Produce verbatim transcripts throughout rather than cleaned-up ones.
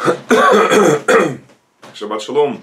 Шаббат шалом.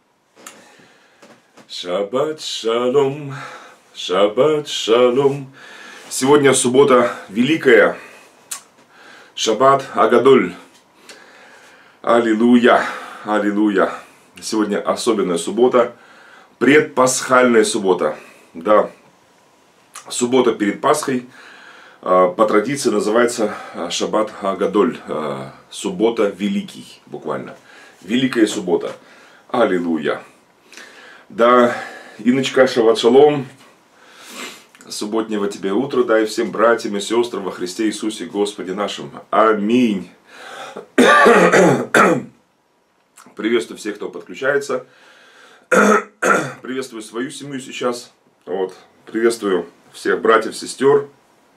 Шаббат шалом. Шаббат шалом. Сегодня суббота великая. Шаббат Агадоль. Аллилуйя. Аллилуйя. Сегодня особенная суббота. Предпасхальная суббота. Да. Суббота перед Пасхой. По традиции называется Шаббат Агадоль. Суббота великий. Буквально. Великая суббота. Аллилуйя. Да, Иночка, шаббат шалом. Субботнего тебе утра дай всем братьям и сестрам во Христе Иисусе Господе нашим. Аминь. Приветствую всех, кто подключается. Приветствую свою семью сейчас. Вот. Приветствую всех братьев, сестер.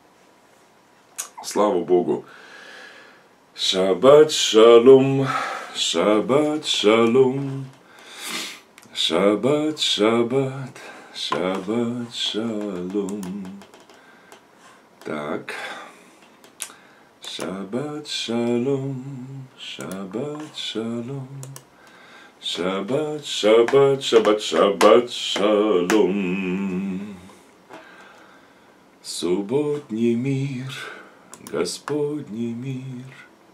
Слава Богу. Шаббат шалом. Шаббат шалом. Шаббат, шаббат, шаббат, шалом. Так. Шаббат, шалом, шаббат, шалом. Шаббат, шаббат, шаббат, шаббат, шалом. Субботний мир, Господний мир.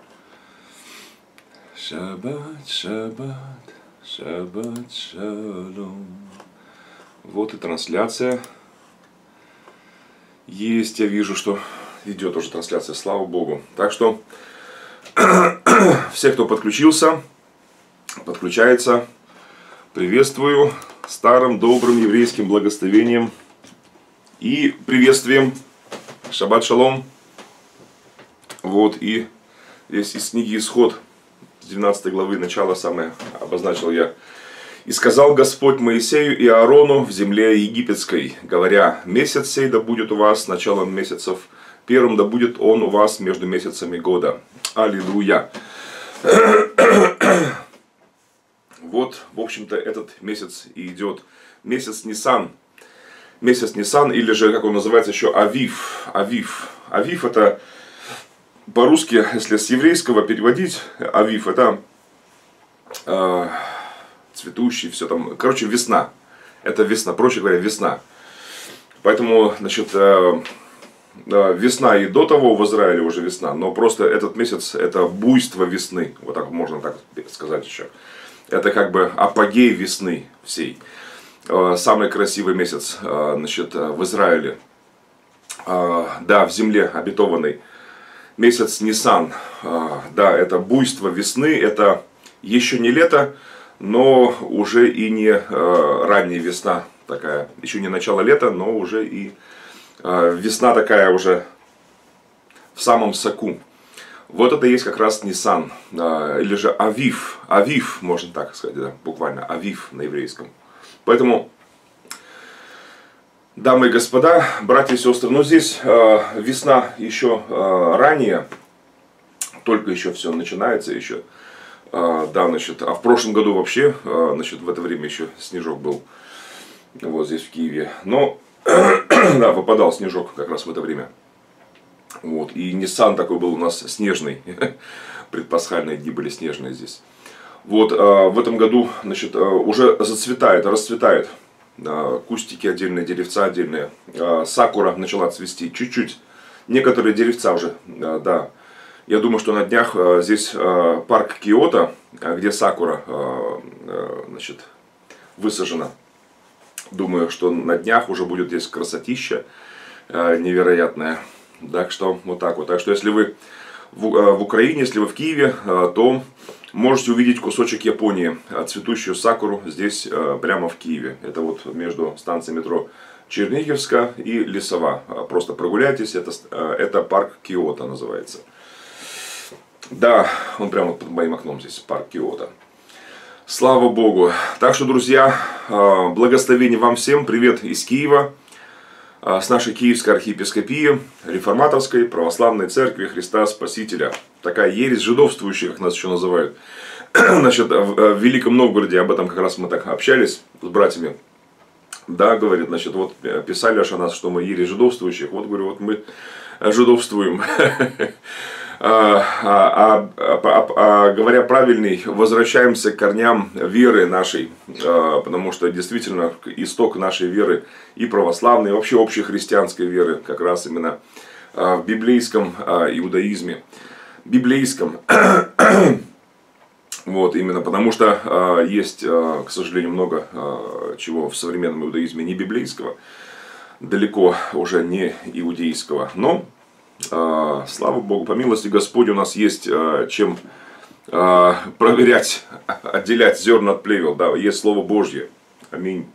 Шаббат, шаббат. Шаббат шалом. Вот и трансляция есть. Я вижу, что идет уже трансляция. Слава Богу. Так что все, кто подключился, подключается, приветствую старым добрым еврейским благословением и приветствием. Шаббат шалом. Вот и здесь из книги Исход. двенадцатой главы, начало самое обозначил я. «И сказал Господь Моисею и Аарону в земле египетской, говоря, месяц сей да будет у вас началом месяцев, первым да будет он у вас между месяцами года». Аллилуйя. Вот, в общем-то, этот месяц и идет. Месяц Нисан. Месяц Нисан, или же, как он называется еще, Авив. Авив. Авив это... По-русски, если с еврейского переводить, авив, это э, цветущий, все там, короче, весна. Это весна, проще говоря, весна. Поэтому, значит, э, э, весна и до того в Израиле уже весна, но просто этот месяц это буйство весны, вот так можно так сказать еще. Это как бы апогей весны всей. Э, самый красивый месяц, э, значит, в Израиле, э, да, в земле обетованной. Месяц Нисан, да, это буйство весны, это еще не лето, но уже и не ранняя весна такая, еще не начало лета, но уже и весна такая уже в самом соку. Вот это есть как раз Нисан, или же Авив, Авив, можно так сказать, да, буквально Авив на еврейском. Поэтому... Дамы и господа, братья и сестры, но здесь э, весна еще э, ранее, только еще все начинается еще. Э, да, значит, а в прошлом году вообще, э, значит, в это время еще снежок был, вот здесь в Киеве. Но, да, выпадал снежок как раз в это время. Вот, и Нисан такой был у нас снежный, предпасхальные дни были снежные здесь. Вот, э, в этом году, значит, э, уже зацветает, расцветает. Кустики отдельные, деревца отдельные. Сакура начала цвести чуть-чуть. Некоторые деревца уже, да. Я думаю, что на днях здесь парк Киото, где сакура, значит, высажена. Думаю, что на днях уже будет здесь красотища невероятная. Так что вот так вот. Так что если вы в Украине, если вы в Киеве, то можете увидеть кусочек Японии, цветущую сакуру здесь прямо в Киеве. Это вот между станцией метро Черниговска и Лесова. Просто прогуляйтесь, это, это парк Киото называется. Да, он прямо под моим окном здесь, парк Киото. Слава Богу. Так что, друзья, благословение вам всем. Привет из Киева. С нашей Киевской архиепископии, реформаторской православной церкви Христа Спасителя. Такая ересь жидовствующая, как нас еще называют. Значит, в Великом Новгороде об этом как раз мы так общались с братьями. Да, говорит, значит, вот писали аж о нас, что мы ересь жидовствующих. Вот, говорю, вот мы жидовствуем. А, а, а, а, а, говоря правильный, возвращаемся к корням веры нашей, а, потому что действительно исток нашей веры и православной, и вообще общей христианской веры как раз именно а, в библейском а, иудаизме. Библейском. Вот, именно потому что а, есть, а, к сожалению, много а, чего в современном иудаизме не библейского, далеко уже не иудейского, но Uh, слава Богу, по милости Господь, у нас есть uh, чем uh, проверять, отделять зерна от плевел. Да, есть Слово Божье. Аминь.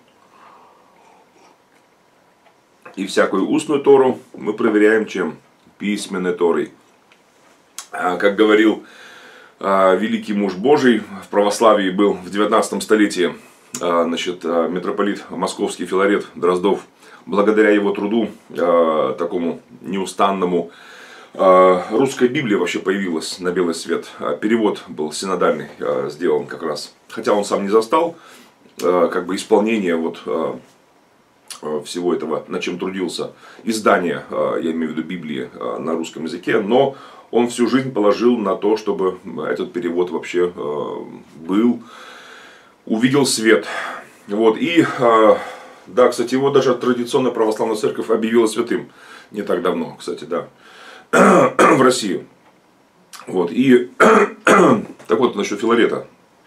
И всякую устную Тору мы проверяем чем? Письменной Торой. Uh, как говорил uh, великий муж Божий, в православии был в девятнадцатом столетии uh, значит, uh, митрополит московский Филарет Дроздов. Благодаря его труду, э, такому неустанному, э, русская Библия вообще появилась на белый свет. Перевод был синодальный, э, сделан как раз. Хотя он сам не застал э, как бы исполнение вот, э, всего этого, над чем трудился. Издание, э, я имею в виду Библии э, на русском языке. Но он всю жизнь положил на то, чтобы этот перевод вообще э, был, увидел свет. Вот, и... Э, Да, кстати, его даже традиционная православная церковь объявила святым не так давно, кстати, да, в России. Вот, и, так вот, насчет Филарета.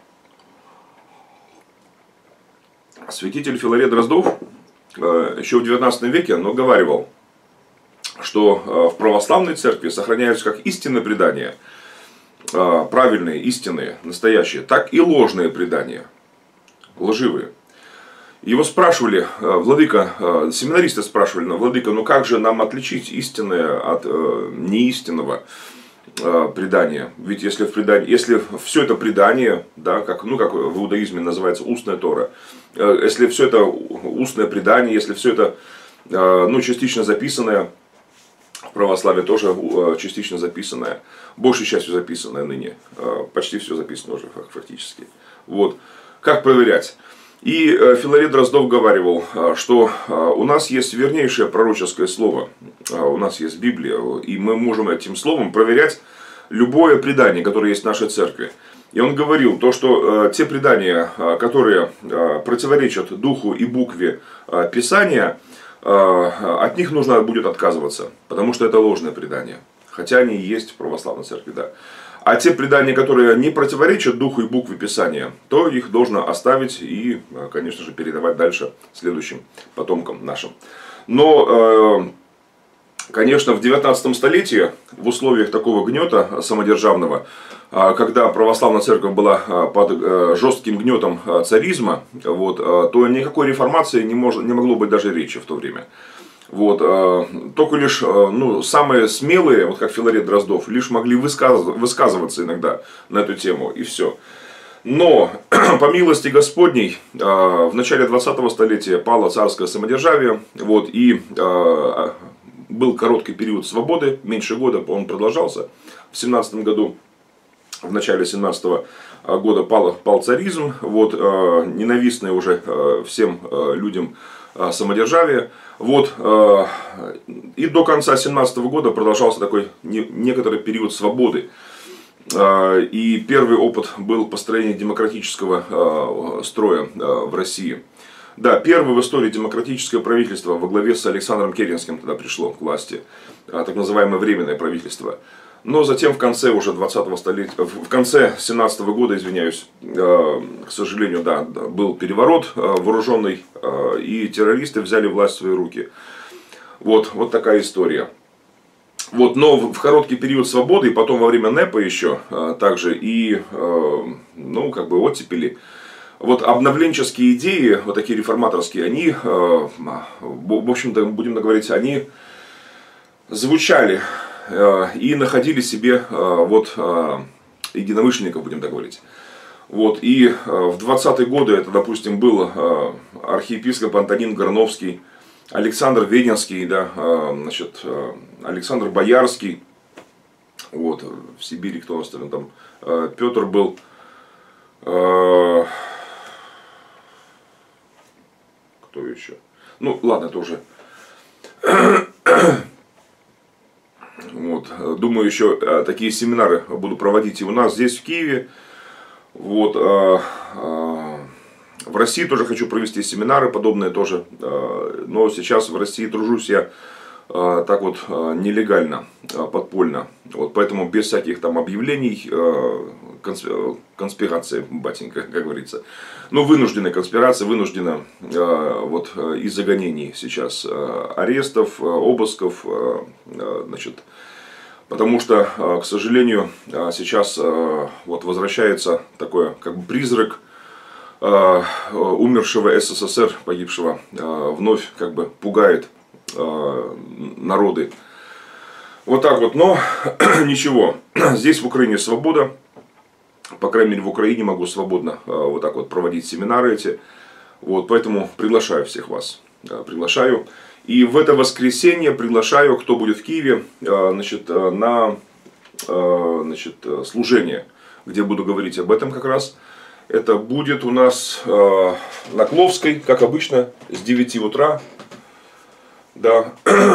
Святитель Филарет Дроздов еще в девятнадцатом веке он говаривал, что в православной церкви сохраняются как истинные предания, правильные, истинные, настоящие, так и ложные предания, лживые. Его спрашивали, владыка, семинаристы спрашивали, владыка, ну как же нам отличить истинное от э, неистинного э, предания? Ведь если, в предании, если все это предание, да, как, ну, как в иудаизме называется устная Тора, э, если все это устное предание, если все это э, ну, частично записанное, в православии тоже э, частично записанное, большей частью записанное ныне, э, почти все записано уже фактически. Вот. Как проверять? И Филарет Дроздов говаривал, что у нас есть вернейшее пророческое слово, у нас есть Библия, и мы можем этим словом проверять любое предание, которое есть в нашей церкви. И он говорил, то, что те предания, которые противоречат духу и букве Писания, от них нужно будет отказываться, потому что это ложное предание, хотя они и есть в православной церкви, да. А те предания, которые не противоречат духу и букве Писания, то их должно оставить и, конечно же, передавать дальше следующим потомкам нашим. Но, конечно, в девятнадцатом столетии, в условиях такого гнета самодержавного, когда православная церковь была под жестким гнетом царизма, вот, то никакой реформации не, мож, не могло быть даже речи в то время. Вот, только лишь ну, самые смелые, вот как Филарет Дроздов, лишь могли высказываться, высказываться иногда на эту тему, и все. Но, по милости Господней, в начале двадцатого столетия пало царское самодержавие, вот, и был короткий период свободы, меньше года он продолжался. В семнадцатом году, в начале семнадцатого года пал, пал царизм, вот, ненавистное уже всем людям самодержавие. Вот, и до конца семнадцатого года продолжался такой некоторый период свободы. И первый опыт был построение демократического строя в России. Да, первое в истории демократическое правительство во главе с Александром Керенским тогда пришло к власти. Так называемое временное правительство. Но затем в конце уже двадцатого столетия, в конце семнадцатого года, извиняюсь, к сожалению, да, был переворот вооруженный, и террористы взяли власть в свои руки. Вот, вот такая история. Вот, но в короткий период свободы, и потом во время НЭПа еще, также и, ну, как бы оттепели, вот обновленческие идеи, вот такие реформаторские, они, в общем-то, будем говорить, они звучали и находили себе вот единомышленников, будем так говорить. Вот, и в двадцатые годы это, допустим, был архиепископ Антонин Горновский, Александр Веденский, да, значит, Александр Боярский, вот, в Сибири кто у нас там, Петр был, кто еще, ну ладно, это уже, вот, думаю, еще такие семинары буду проводить и у нас здесь, в Киеве. Вот, в России тоже хочу провести семинары подобные тоже. Но сейчас в России тружусь я так вот нелегально, подпольно. Вот поэтому без всяких там объявлений, конспирации, батенька, как говорится. Ну, вынужденная конспирация, вынуждена вот из-за гонений сейчас, арестов, обысков, значит, потому что, к сожалению, сейчас вот возвращается такой как бы призрак умершего СССР, погибшего, вновь как бы пугает народы. Вот так вот, но ничего, здесь в Украине свобода, по крайней мере в Украине могу свободно вот так вот проводить семинары эти, вот, поэтому приглашаю всех вас, приглашаю. И в это воскресенье приглашаю, кто будет в Киеве, значит, на значит, служение, где буду говорить об этом как раз. Это будет у нас на Кловской, как обычно, с девяти утра. Да,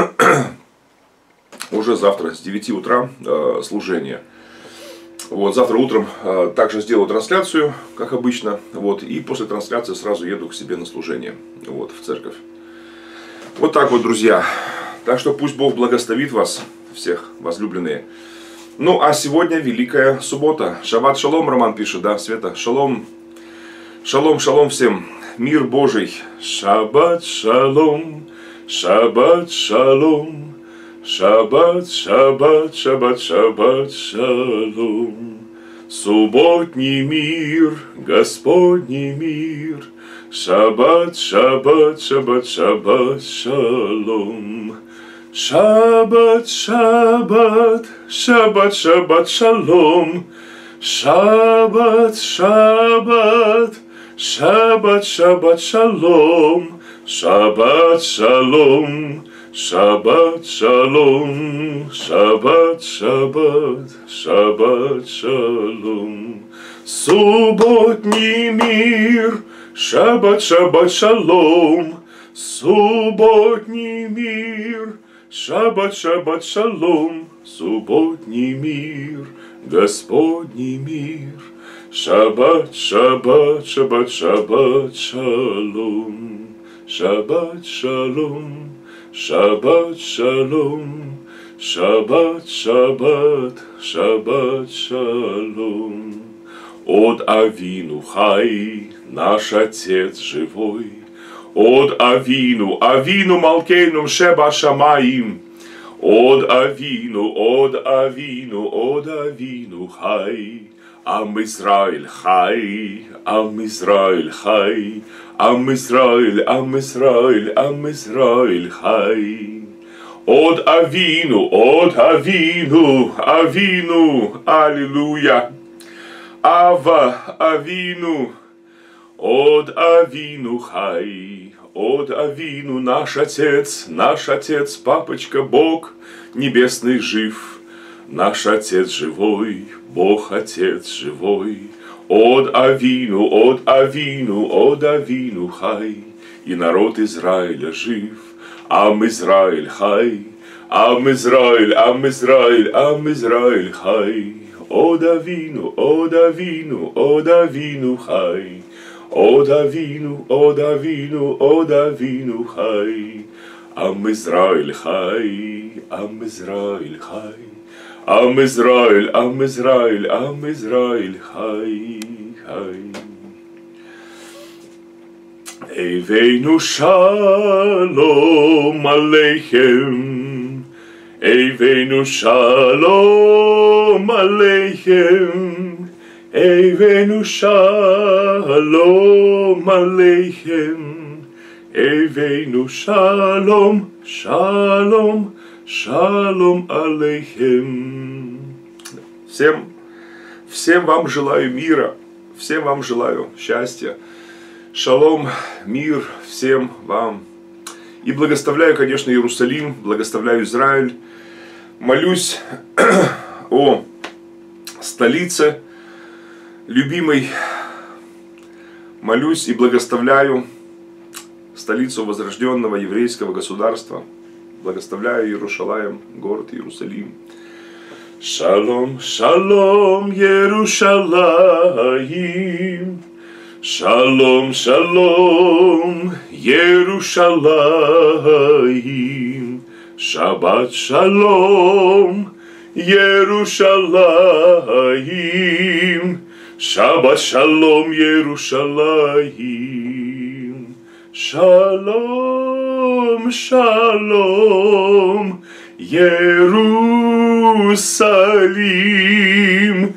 уже завтра с девяти утра служение. Вот, завтра утром также сделаю трансляцию, как обычно. Вот, и после трансляции сразу еду к себе на служение, вот, в церковь. Вот так вот, друзья. Так что пусть Бог благословит вас, всех возлюбленные. Ну, а сегодня Великая Суббота. Шаббат шалом, Роман пишет, да, Света? Шалом. Шалом, шалом всем. Мир Божий. Шаббат шалом. Шаббат шалом. Шаббат, шаббат, шаббат, шаббат шалом. Субботний мир, Господний мир. Шаббат, шаббат, шаббат, шаббат шалом. Шаббат, шаббат, шаббат, шаббат шалом. Шаббат, шаббат, шаббат, шаббат шалом. Шаббат шалом. Шаббат шалом. Шаббат, шаббат, шаббат шалом. Субботний мир. Шаббат, шаббат шалом. Субботний мир. Шаббат, шаббат шалом. Субботний мир. Господний мир. Шаббат, шаббат, шаббат, шаббат шалом. Шаббат шалом. Шаббат шалом. Шаббат, шаббат, шаббат шалом. От Авину хай, наш Отец живой. От Авину, Авину Малкейнум Шеба Шамаим. От Авину, от Авину, от Авину хай. Ам Израиль хай, Ам Израиль хай. Ам Израиль, Ам Израиль, Ам Израиль хай. От Авину, от Авину, Авину, Аллилуйя. Ава Авину, от Авину хай, от Авину наш Отец, наш Отец, Папочка, Бог Небесный жив, наш Отец живой, Бог Отец живой, от Авину, от Авину, от Авину хай, и народ Израиля жив, Ам Израиль хай, Ам Израиль, Ам Израиль, Ам Израиль хай. От Авину, от Авину, от Авину хай. От Авину, от Авину, от Авину хай. Ам Израиль хай, Ам Израиль хай. Ам Израиль, Ам Израиль, Ам Израиль хай, хай. Эйвейну шалом алейхем. Эйвейну шалом алейхем. Эйвейну шалом алейхем. Эйвейну шалом, шалом, шалом алейхем. Всем, всем вам желаю мира, всем вам желаю счастья. Шалом, мир всем вам. И благословляю, конечно, Иерусалим, благословляю Израиль. Молюсь о столице любимой. Молюсь и благословляю столицу возрожденного еврейского государства. Благословляю Иерушалаем, город Иерусалим. Шалом, шалом, Иерушалаим. Шалом, шалом, Иерушалаим. Шаббат шалом, Иерушалаим. Шаббат шалом, Иерушалаим. Шалом, шалом, Иерусалим.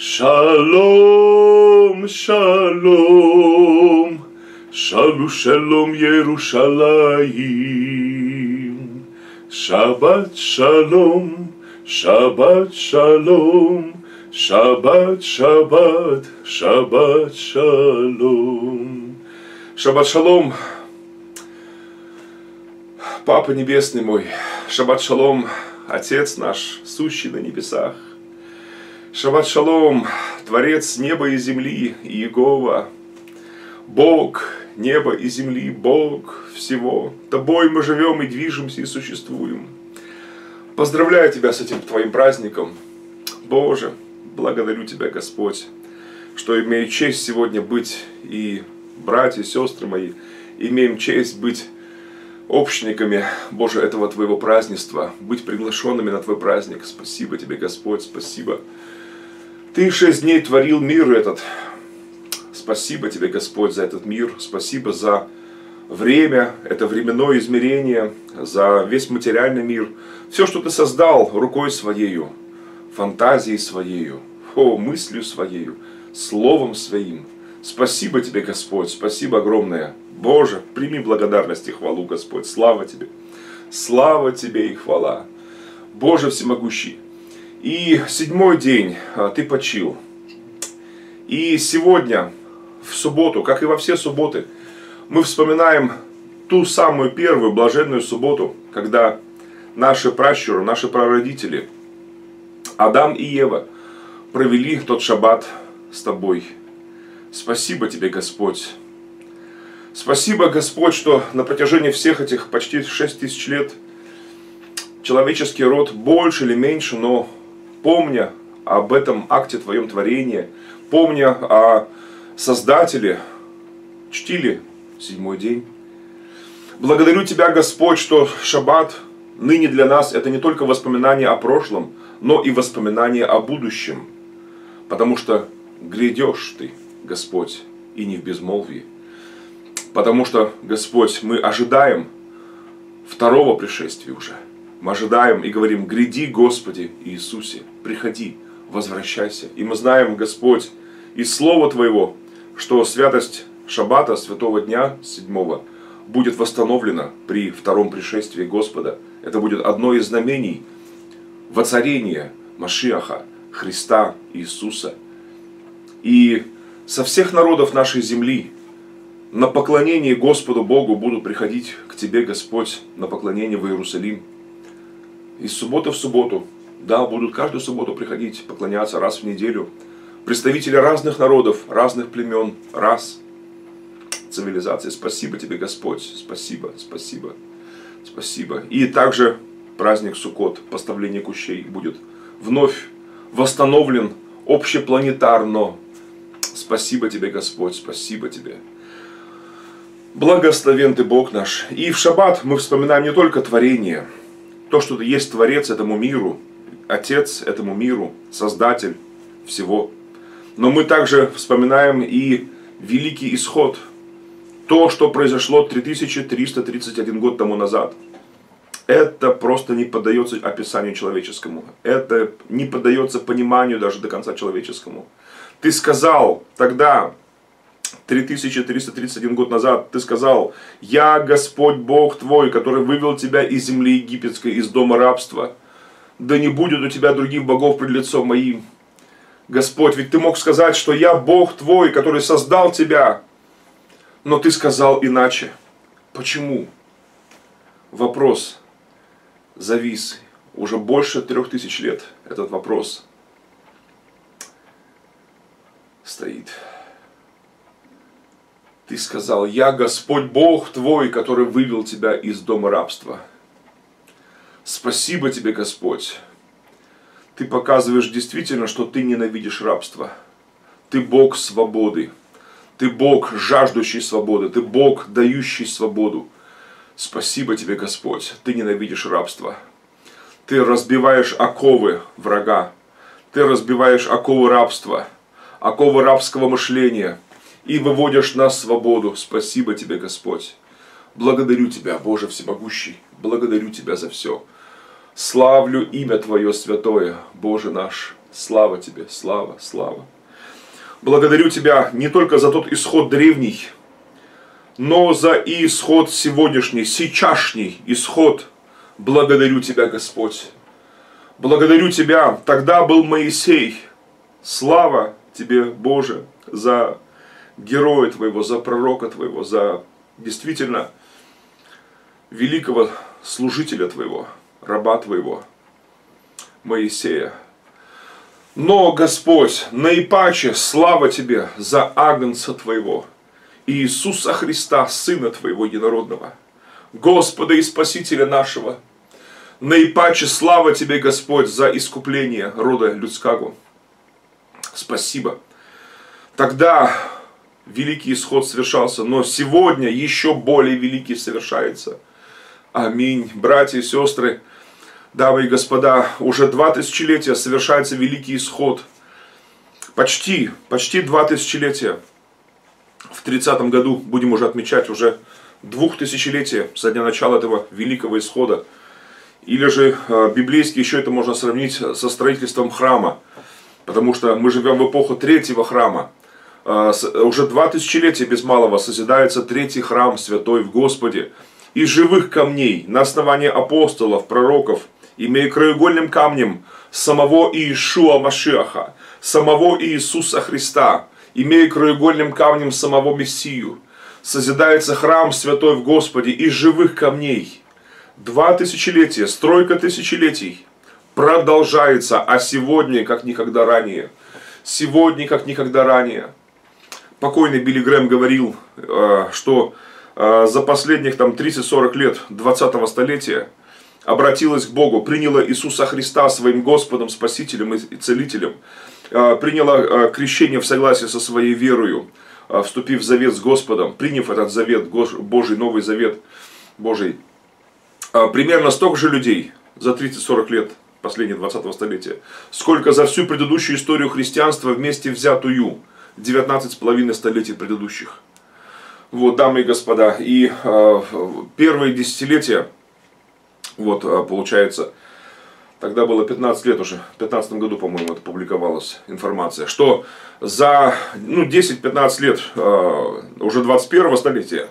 Шалом, шалом, шалу шалом, Иерушалаим. Шаббат шалом, шаббат шалом, шаббат, шаббат, шаббат шалом. Шаббат шалом, Папа Небесный мой, шаббат шалом, Отец наш, сущий на небесах. Шаббат шалом, Творец неба и земли, Иегова, Бог неба и земли, Бог всего. Тобой мы живем и движемся и существуем. Поздравляю Тебя с этим Твоим праздником. Боже, благодарю Тебя, Господь, что имею честь сегодня быть, и братья, и сестры мои, имеем честь быть общниками, Боже, этого Твоего празднества, быть приглашенными на Твой праздник. Спасибо Тебе, Господь, спасибо. Ты шесть дней творил мир этот. Спасибо Тебе, Господь, за этот мир. Спасибо за время, это временное измерение, за весь материальный мир. Все, что Ты создал рукой Своею, фантазией Своею, о, мыслью Своею, Словом Своим. Спасибо Тебе, Господь, спасибо огромное. Боже, прими благодарность и хвалу, Господь. Слава Тебе. Слава Тебе и хвала. Боже всемогущий. И седьмой день Ты почил. И сегодня, в субботу, как и во все субботы, мы вспоминаем ту самую первую блаженную субботу, когда наши пращуры, наши прародители, Адам и Ева, провели тот шаббат с Тобой. Спасибо Тебе, Господь. Спасибо, Господь, что на протяжении всех этих почти шесть тысяч лет человеческий род больше или меньше, но помня об этом акте Твоем творения, помня о Создателе, чтили седьмой день. Благодарю Тебя, Господь, что шаббат ныне для нас это не только воспоминание о прошлом, но и воспоминание о будущем. Потому что грядешь Ты, Господь, и не в безмолвии. Потому что, Господь, мы ожидаем второго пришествия уже. Мы ожидаем и говорим: гряди, Господи Иисусе, приходи, возвращайся. И мы знаем, Господь, из Слова Твоего, что святость шаббата, святого дня седьмого, будет восстановлена при втором пришествии Господа. Это будет одно из знамений воцарения Машиаха, Христа Иисуса. И со всех народов нашей земли на поклонение Господу Богу будут приходить к Тебе, Господь, на поклонение в Иерусалим. Из субботы в субботу, да, будут каждую субботу приходить, поклоняться раз в неделю. Представители разных народов, разных племен, рас, цивилизаций. Спасибо Тебе, Господь, спасибо, спасибо, спасибо. И также праздник Суккот, поставление кущей, будет вновь восстановлен общепланетарно. Спасибо Тебе, Господь, спасибо Тебе. Благословен Ты, Бог наш. И в шаббат мы вспоминаем не только творение, то, что Ты есть Творец этому миру, Отец этому миру, Создатель всего. Но мы также вспоминаем и великий исход, то, что произошло три тысячи триста тридцать один год тому назад. Это просто не поддается описанию человеческому. Это не поддается пониманию даже до конца человеческому. Ты сказал тогда, три тысячи триста тридцать один год назад, Ты сказал: «Я Господь Бог твой, который вывел тебя из земли египетской, из дома рабства. Да не будет у тебя других богов пред лицом моим». Господь, ведь Ты мог сказать, что я Бог твой, который создал тебя. Но Ты сказал иначе. Почему? Вопрос завис уже больше трех тысяч лет. Этот вопрос стоит. Ты сказал: «Я Господь Бог твой, который вывел тебя из дома рабства». Спасибо Тебе, Господь. Ты показываешь действительно, что ты ненавидишь рабство. Ты Бог свободы. Ты Бог, жаждущий свободы. Ты Бог, дающий свободу. Спасибо тебе, Господь. Ты ненавидишь рабство. Ты разбиваешь оковы врага. Ты разбиваешь оковы рабства, оковы рабского мышления. И выводишь нас в свободу. Спасибо тебе, Господь. Благодарю тебя, Боже всемогущий. Благодарю тебя за все. Славлю имя Твое святое, Боже наш. Слава Тебе, слава, слава. Благодарю Тебя не только за тот исход древний, но за и исход сегодняшний, сейчасшний исход. Благодарю Тебя, Господь. Благодарю Тебя. Тогда был Моисей. Слава Тебе, Боже, за героя Твоего, за пророка Твоего, за действительно великого служителя Твоего, раба Твоего, Моисея. Но, Господь, наипаче слава Тебе за Агнца Твоего, Иисуса Христа, Сына Твоего Единородного, Господа и Спасителя нашего. Наипаче слава Тебе, Господь, за искупление рода людского. Спасибо. Тогда великий исход совершался, но сегодня еще более великий совершается. Аминь. Братья и сестры, дамы и господа, уже два тысячелетия совершается великий исход. Почти, почти два тысячелетия. В тридцатом году будем уже отмечать уже двухтысячелетие со дня начала этого великого исхода. Или же э, библейски еще это можно сравнить со строительством храма. Потому что мы живем в эпоху третьего храма. Э, с, уже два тысячелетия без малого созидается третий храм святой в Господе. Из живых камней, на основании апостолов, пророков, имея краеугольным камнем самого Иешуа Машиаха, самого Иисуса Христа, имея краеугольным камнем самого Мессию, созидается храм святой в Господе из живых камней. Два тысячелетия, стройка тысячелетий продолжается, а сегодня, как никогда ранее, сегодня, как никогда ранее. Покойный Билли Грэм говорил, что за последних там тридцать-сорок лет двадцатого столетия обратилась к Богу, приняла Иисуса Христа своим Господом, Спасителем и Целителем, приняла крещение в согласии со своей верою, вступив в завет с Господом, приняв этот завет, Божий, Новый Завет Божий. Примерно столько же людей за тридцать-сорок лет последнего двадцатого столетия, сколько за всю предыдущую историю христианства вместе взятую, девятнадцать с половиной столетий предыдущих. Вот, дамы и господа, и э, первые десятилетия, вот, получается, тогда было пятнадцать лет уже, в пятнадцатом году, по-моему, это публиковалась информация, что за ну, десять-пятнадцать лет э, уже двадцать первого столетия,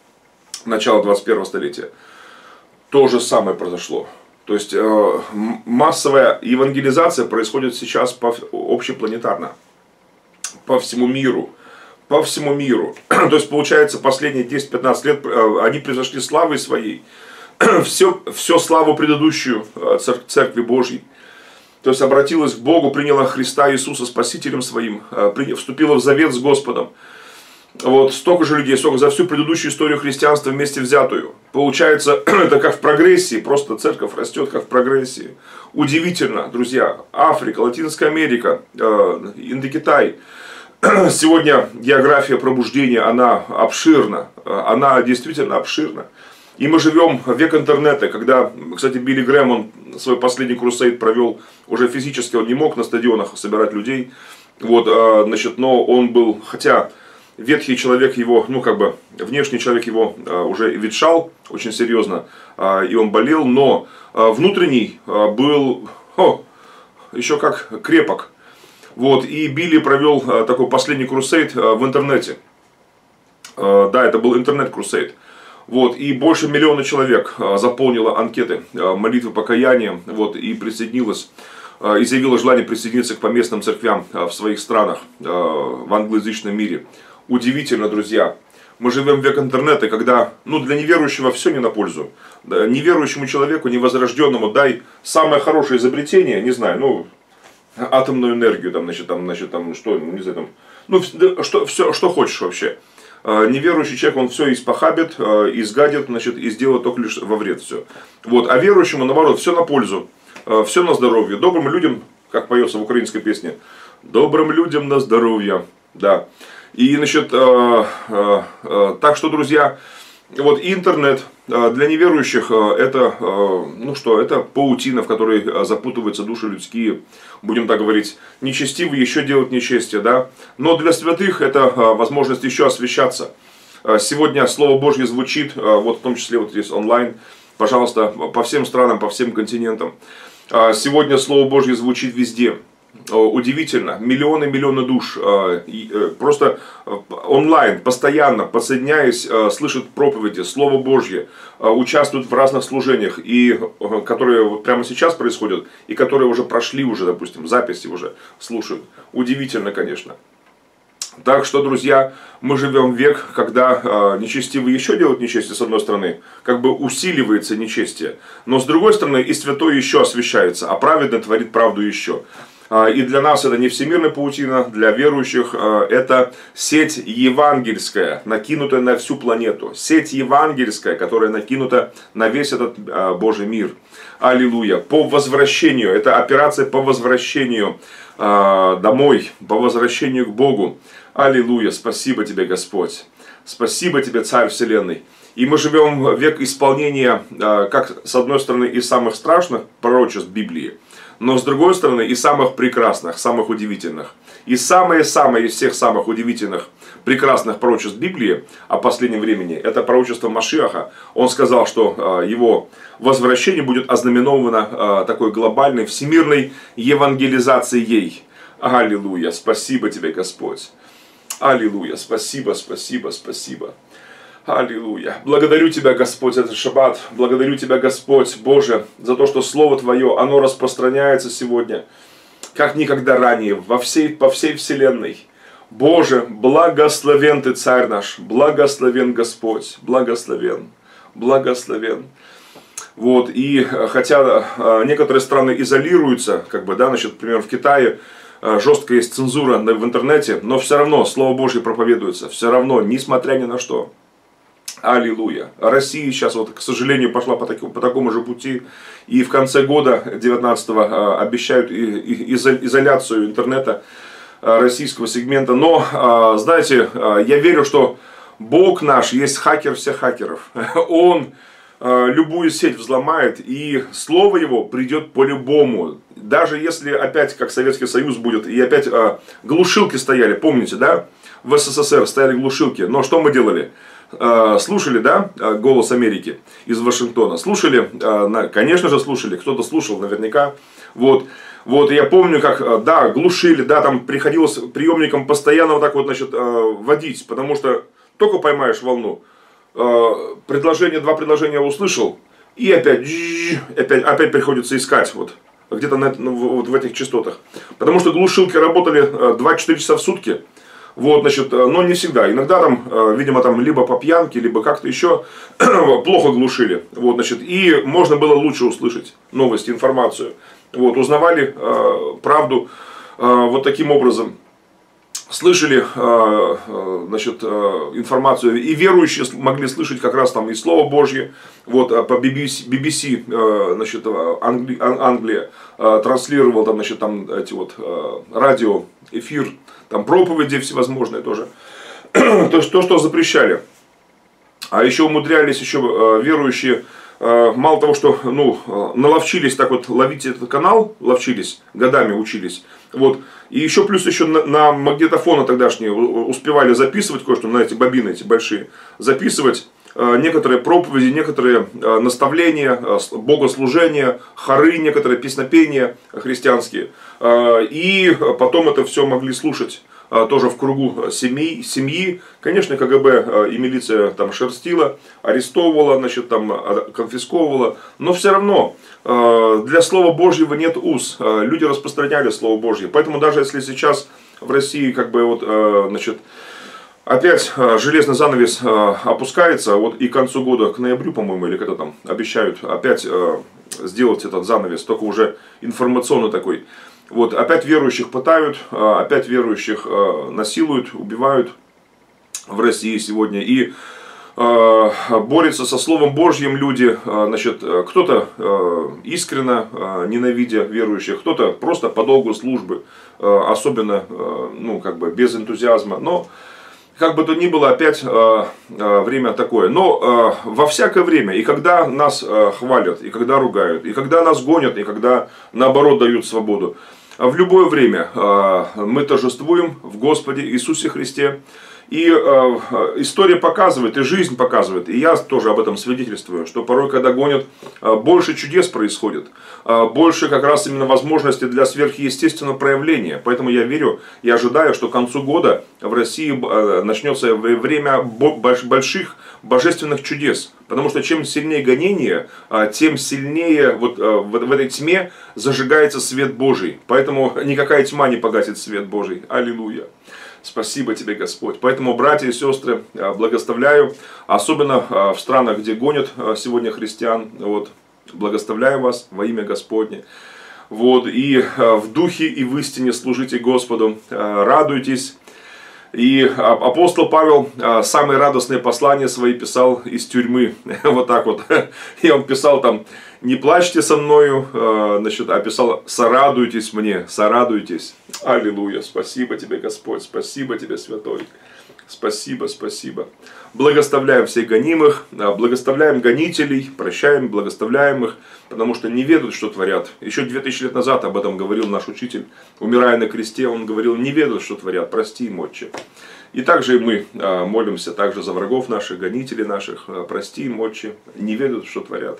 начало двадцать первого столетия, то же самое произошло. То есть э, массовая евангелизация происходит сейчас по, общепланетарно, по всему миру. По всему миру. То есть, получается, последние десять-пятнадцать лет они превзошли славой своей все, все славу предыдущую Церкви Божьей. То есть, обратилась к Богу, приняла Христа Иисуса Спасителем своим, вступила в завет с Господом. Вот столько же людей, столько за всю предыдущую историю христианства вместе взятую. Получается, это как в прогрессии, просто церковь растет как в прогрессии. Удивительно, друзья. Африка, Латинская Америка, Индокитай. Сегодня география пробуждения, она обширна, она действительно обширна. И мы живем в век интернета, когда, кстати, Билли Грэм, он свой последний крусейд провел уже физически, он не мог на стадионах собирать людей. Вот, значит, но он был, хотя ветхий человек его, ну как бы, внешний человек его уже ветшал очень серьезно, и он болел, но внутренний был о, еще как крепок. Вот, и Билли провел а, такой последний крусейд а, в интернете. А, да, это был интернет-крусейд. Вот, и больше миллиона человек а, заполнило анкеты, а, молитвы покаяния, вот, и присоединилось, а, и заявило желание присоединиться к поместным церквям а, в своих странах, а, в англоязычном мире. Удивительно, друзья. Мы живем в век интернета, когда, ну, для неверующего все не на пользу. Да, неверующему человеку, невозрожденному, дай самое хорошее изобретение, не знаю, ну... атомную энергию, там, значит, там, значит, там, что, не знаю, там, ну, что, все, что хочешь вообще. Неверующий человек, он все испохабит, изгадит, значит, и сделает только лишь во вред все. Вот, а верующему, наоборот, все на пользу. Все на здоровье. Добрым людям, как поется в украинской песне, добрым людям на здоровье. Да. И, значит, э, э, э, так что, друзья, вот интернет э, для неверующих э, это, э, ну что, это паутина, в которой э, запутываются души людские, будем так говорить, нечестивые еще делать нечестие, да. Но для святых это э, возможность еще освящаться. Э, сегодня Слово Божье звучит, э, вот в том числе вот здесь онлайн, пожалуйста, по всем странам, по всем континентам. Э, сегодня Слово Божье звучит везде. Удивительно, миллионы-миллионы душ просто онлайн, постоянно подсоединяясь, слышат проповеди, Слово Божье, участвуют в разных служениях, и, которые вот прямо сейчас происходят, и которые уже прошли, уже, допустим, записи уже слушают. Удивительно, конечно. Так что, друзья, мы живем в век, когда нечестивые еще делают нечестие, с одной стороны, как бы усиливается нечестие, но с другой стороны и святой еще освящается, а праведный творит правду еще. И для нас это не всемирная паутина, для верующих это сеть евангельская, накинутая на всю планету. Сеть евангельская, которая накинута на весь этот Божий мир. Аллилуйя. По возвращению, это операция по возвращению домой, по возвращению к Богу. Аллилуйя. Спасибо тебе, Господь. Спасибо тебе, Царь Вселенной. И мы живем в век исполнения, как с одной стороны, из самых страшных пророчеств Библии, но с другой стороны и самых прекрасных, самых удивительных. И самое-самое из всех самых удивительных, прекрасных пророчеств Библии о последнем времени, это пророчество Машиаха. Он сказал, что его возвращение будет ознаменовано такой глобальной, всемирной евангелизацией. Аллилуйя, спасибо тебе, Господь. Аллилуйя, спасибо, спасибо, спасибо. Аллилуйя. Благодарю Тебя, Господь, за этот шаббат. Благодарю Тебя, Господь, Боже, за то, что Слово Твое, оно распространяется сегодня, как никогда ранее, во всей, по всей вселенной. Боже, благословен Ты, Царь наш, благословен Господь, благословен, благословен. Вот, и хотя некоторые страны изолируются, как бы, да, значит, например, в Китае, жестко есть цензура в интернете, но все равно Слово Божье проповедуется, все равно, несмотря ни на что. Аллилуйя. Россия сейчас, вот, к сожалению, пошла по, такому, по такому же пути. И в конце года девятнадцатого обещают изоляцию интернета российского сегмента. Но, знаете, я верю, что Бог наш есть хакер всех хакеров. Он любую сеть взломает, и слово его придет по-любому. Даже если опять, как Советский Союз будет, и опять глушилки стояли, помните, да? В СССР стояли глушилки. Но что мы делали? Слушали, да, «Голос Америки» из Вашингтона. Слушали, конечно же слушали, кто-то слушал наверняка. Вот, вот я помню, как, да, глушили, да, там приходилось приемником постоянно вот так вот, значит, водить, потому что только поймаешь волну. Предложение, два предложения услышал, и опять, опять, опять приходится искать вот, где-то вот в этих частотах. Потому что глушилки работали двадцать четыре часа в сутки. Вот, значит, но не всегда. Иногда там, видимо, там либо по пьянке, либо как-то еще плохо глушили. Вот, значит, и можно было лучше услышать новости, информацию. Вот, узнавали э, правду э, вот таким образом. Слышали э, э, значит, э, информацию, и верующие могли слышать как раз там и Слово Божье. Вот, по би би си, би би си э, значит, Англи, Англия э, транслировал там, значит, там эти вот э, радио, эфир, там проповеди всевозможные тоже. То, что, что запрещали. А еще умудрялись еще э, верующие, э, мало того, что ну, наловчились так вот ловить этот канал, ловчились, годами учились. Вот. И еще плюс еще на, на магнитофоны тогдашние успевали записывать кое-что, на эти бобины эти большие, записывать э, некоторые проповеди, некоторые э, наставления, э, богослужения, хоры, некоторые песнопения христианские. Э, и потом это все могли слушать э, тоже в кругу семьи, семьи. Конечно, ка гэ бэ э, и милиция там шерстила, арестовывала, значит, там, конфисковывала, но все равно э, для Слова Божьего нет уз. Э, люди распространяли Слово Божье. Поэтому даже если сейчас в России как бы вот, э, значит, опять железный занавес опускается, вот и к концу года, к ноябрю, по-моему, или когда там обещают опять сделать этот занавес, только уже информационный такой. Вот, опять верующих пытают, опять верующих насилуют, убивают в России сегодня. И борются со Словом Божьим люди, значит, кто-то искренне ненавидя верующих, кто-то просто по долгу службы, особенно, ну, как бы без энтузиазма, но как бы то ни было, опять время такое. Но во всякое время, и когда нас хвалят, и когда ругают, и когда нас гонят, и когда наоборот дают свободу, в любое время мы торжествуем в Господе Иисусе Христе. И э, история показывает, и жизнь показывает, и я тоже об этом свидетельствую, что порой, когда гонят, э, больше чудес происходит, э, больше как раз именно возможностей для сверхъестественного проявления. Поэтому я верю и ожидаю, что к концу года в России э, начнется время больших божественных чудес. Потому что чем сильнее гонение, э, тем сильнее вот, э, в, в этой тьме зажигается свет Божий. Поэтому никакая тьма не погасит свет Божий. Аллилуйя. Спасибо тебе, Господь. Поэтому, братья и сестры, благословляю, особенно в странах, где гонят сегодня христиан, вот, благословляю вас во имя Господне. Вот, и в духе и в истине служите Господу, радуйтесь. И апостол Павел самые радостные послания свои писал из тюрьмы, вот так вот. И он писал там: не плачьте со мною, значит, а писал: сорадуйтесь мне, сорадуйтесь. Аллилуйя, спасибо тебе, Господь, спасибо тебе, Святой. Спасибо, спасибо. Благословляем всех гонимых, благословляем гонителей, прощаем, благословляем их, потому что не ведают, что творят. Еще две тысячи лет назад об этом говорил наш учитель, умирая на кресте, он говорил: не ведают, что творят, прости им, Отче. И также и мы молимся также за врагов наших, гонителей наших, прости им, Отче, не ведают, что творят.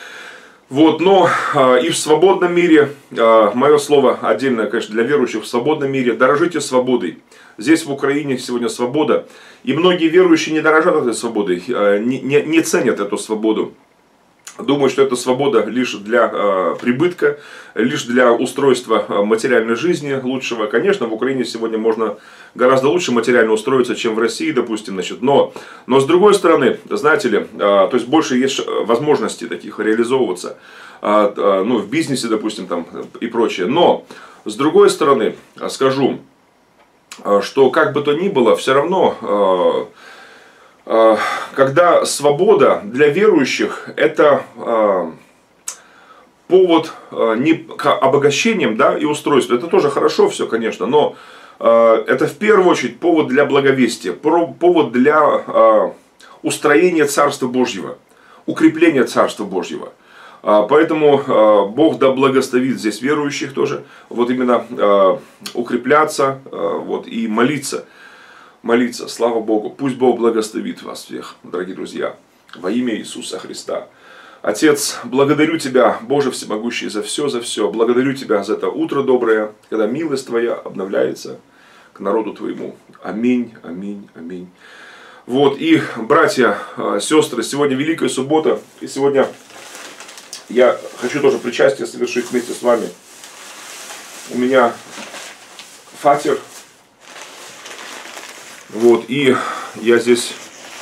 Вот, но и в свободном мире, мое слово отдельное, конечно, для верующих, в свободном мире, дорожите свободой. Здесь в Украине сегодня свобода, и многие верующие не дорожат этой свободой, не, не, не ценят эту свободу. Думают, что это свобода лишь для э, прибытка, лишь для устройства материальной жизни лучшего. Конечно, в Украине сегодня можно гораздо лучше материально устроиться, чем в России, допустим. Значит. Но, но с другой стороны, знаете ли, э, то есть больше есть возможностей таких реализовываться, э, э, ну, в бизнесе, допустим, там, и прочее. Но с другой стороны, скажу, э, что как бы то ни было, все равно... Э, когда свобода для верующих — это э, повод э, не к обогащениям, да, и устройству. Это тоже хорошо все, конечно, но э, это в первую очередь повод для благовестия, повод для э, устроения Царства Божьего, укрепления Царства Божьего. Э, поэтому э, Бог да благословит здесь верующих тоже, вот именно э, укрепляться э, вот, и молиться. Молиться, слава Богу. Пусть Бог благословит вас всех, дорогие друзья, во имя Иисуса Христа. Отец, благодарю Тебя, Боже всемогущий, за все, за все. Благодарю Тебя за это утро доброе, когда милость Твоя обновляется к народу Твоему. Аминь, аминь, аминь. Вот, и, братья, сестры, сегодня Великая Суббота, и сегодня я хочу тоже причастие совершить вместе с вами. У меня фатер. Вот, и я здесь,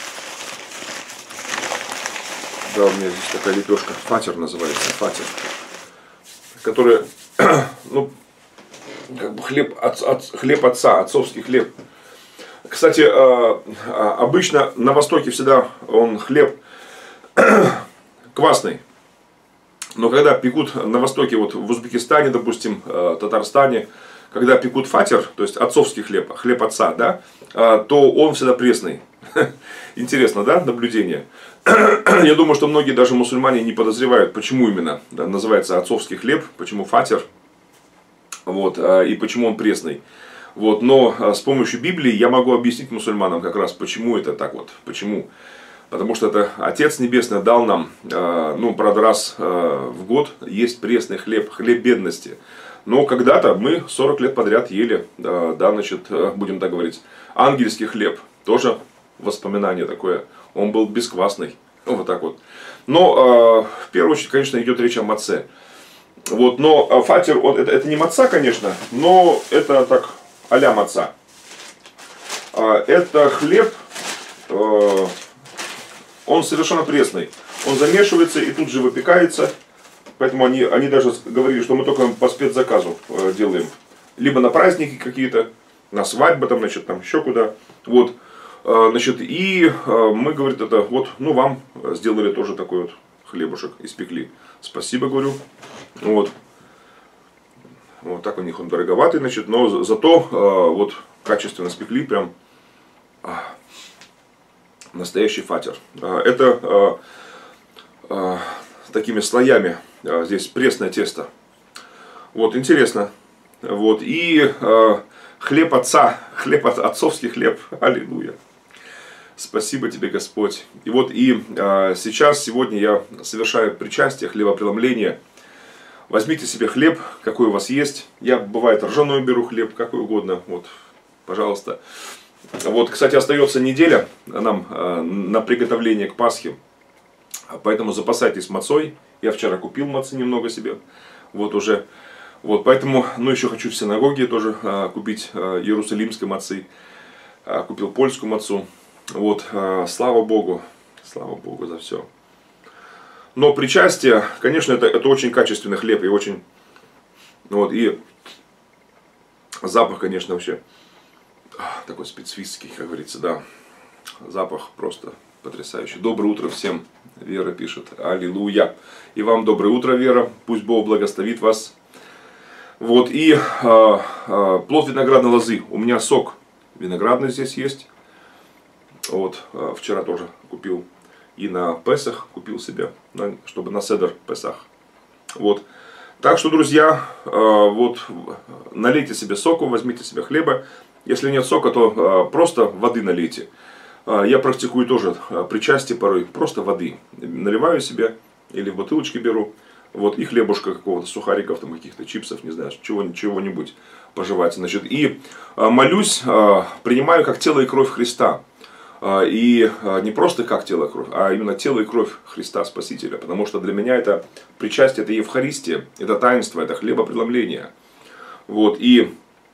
да, у меня здесь такая лепешка, фатер называется, фатер, которая, ну, как бы хлеб, от, от, хлеб отца, отцовский хлеб. Кстати, обычно на Востоке всегда он хлеб квасный, но когда пекут на Востоке, вот в Узбекистане, допустим, Татарстане, когда пекут фатер, то есть отцовский хлеб, хлеб отца, да, то он всегда пресный. Интересно, да, наблюдение? Я думаю, что многие даже мусульмане не подозревают, почему именно да, называется отцовский хлеб, почему фатер, вот, и почему он пресный. Вот, но с помощью Библии я могу объяснить мусульманам как раз, почему это так вот, почему. Потому что это Отец Небесный дал нам, ну, правда, раз в год есть пресный хлеб, хлеб бедности. Но когда-то мы сорок лет подряд ели, да, значит, будем так говорить, ангельский хлеб. Тоже воспоминание такое. Он был бесквасный. Вот так вот. Но э, в первую очередь, конечно, идет речь о маце. Вот, но фатер, он, это, это не маца, конечно, но это так а-ля маца. А, это хлеб, э, он совершенно пресный. Он замешивается и тут же выпекается. Поэтому они, они даже говорили, что мы только по спецзаказу э, делаем. Либо на праздники какие-то, на свадьбы, там, значит, там еще куда. Вот. Значит, и мы, говорит, это вот, ну, вам сделали тоже такой вот хлебушек, испекли. Спасибо, говорю. Вот. Вот так у них он дороговатый, значит, но зато вот качественно спекли, прям настоящий фатер. Это такими слоями, здесь пресное тесто. Вот, интересно. Вот, и хлеб отца, хлеб от, отцовский хлеб, аллилуйя. Спасибо тебе, Господь. И вот и а, сейчас, сегодня я совершаю причастие, хлебопреломление. Возьмите себе хлеб, какой у вас есть. Я, бывает, ржаной беру хлеб, какой угодно. Вот, пожалуйста. Вот, кстати, остается неделя нам а, на приготовление к Пасхе. Поэтому запасайтесь мацой. Я вчера купил мацы немного себе. Вот уже. Вот, поэтому, ну, еще хочу в синагоге тоже а, купить а, иерусалимской мацы. А, купил польскую мацу. Вот, а, слава Богу, слава Богу за все. Но причастие, конечно, это, это очень качественный хлеб и очень, вот, и запах, конечно, вообще такой специфический, как говорится, да, запах просто потрясающий. Доброе утро всем, Вера пишет, аллилуйя. И вам доброе утро, Вера, пусть Бог благословит вас. Вот, и а, а, плод виноградной лозы, у меня сок виноградный здесь есть. Вот, вчера тоже купил и на Песах купил себе, чтобы на Седер Песах. Вот. Так что, друзья, вот, налейте себе соку, возьмите себе хлеба. Если нет сока, то просто воды налейте. Я практикую тоже причастие порой, просто воды. Наливаю себе или в бутылочке беру. Вот, и хлебушка какого-то, сухариков, там каких-то чипсов, не знаю, чего-нибудь пожевать. Значит, и молюсь, принимаю как тело и кровь Христа. И не просто как тело и кровь, а именно тело и кровь Христа Спасителя. Потому что для меня это причастие, это Евхаристия, это таинство, это хлебопреломление. Вот, и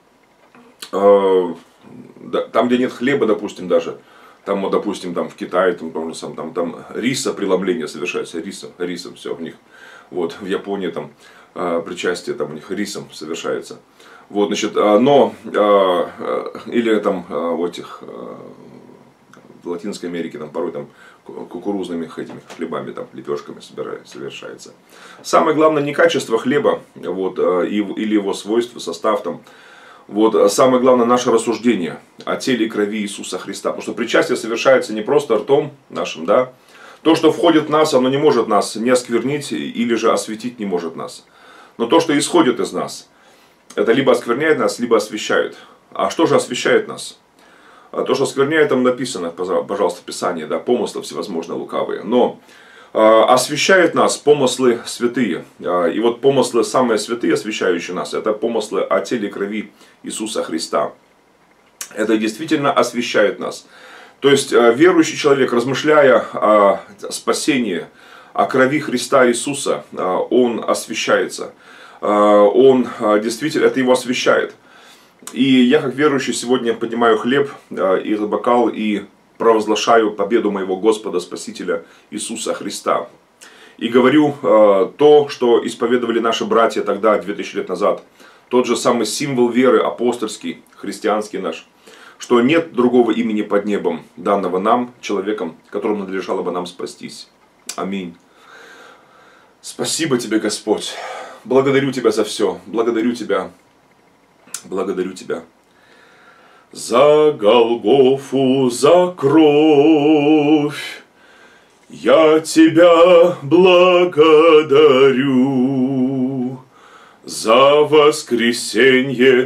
э, там, где нет хлеба, допустим, даже, там, вот, допустим, там в Китае, там, там, там, там риса преломление совершается, рисом, рисом все у них. Вот, в Японии там э, причастие, там у них рисом совершается. Вот, значит, э, но, э, э, или там э, в этих... Э, в Латинской Америке там порой там кукурузными этими хлебами, там, лепешками совершается. Самое главное не качество хлеба, вот, и, или его свойства, состав там. Вот, самое главное наше рассуждение о теле и крови Иисуса Христа. Потому что причастие совершается не просто ртом нашим, да. То, что входит в нас, оно не может нас не осквернить или же осветить не может нас. Но то, что исходит из нас, это либо оскверняет нас, либо освящает. А что же освящает нас? То, что оскверняет, там написано, пожалуйста, в Писании, да, помыслы всевозможные лукавые. Но э, освящают нас помыслы святые. И вот помыслы самые святые, освящающие нас, это помыслы о теле и крови Иисуса Христа. Это действительно освящает нас. То есть э, верующий человек, размышляя о спасении, о крови Христа Иисуса, э, он освящается. Э, он э, действительно, это его освящает. И я, как верующий, сегодня поднимаю хлеб и бокал и провозглашаю победу моего Господа Спасителя Иисуса Христа. И говорю то, что исповедовали наши братья тогда, две тысячи лет назад. Тот же самый символ веры, апостольский, христианский наш. Что нет другого имени под небом, данного нам, человеком, которому надлежало бы нам спастись. Аминь. Спасибо тебе, Господь. Благодарю тебя за все. Благодарю тебя. Благодарю тебя. За Голгофу, за кровь, я тебя благодарю. За воскресенье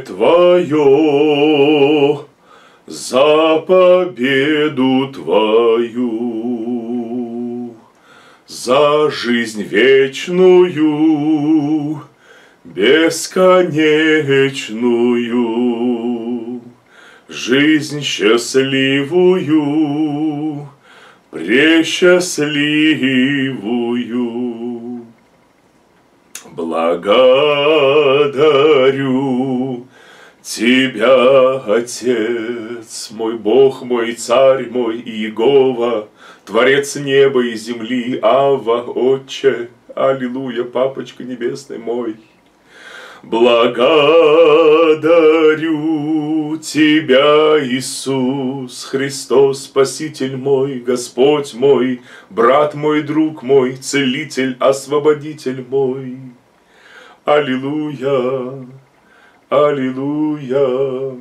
твое, за победу твою, за жизнь вечную, бесконечную, жизнь счастливую, пресчастливую. Благодарю тебя, Отец, мой Бог, мой Царь, мой Иегова, Творец неба и земли, Авва, Отче, аллилуйя, Папочка Небесный мой. Благодарю Тебя, Иисус Христос, Спаситель мой, Господь мой, брат мой, друг мой, Целитель, Освободитель мой. Аллилуйя, аллилуйя.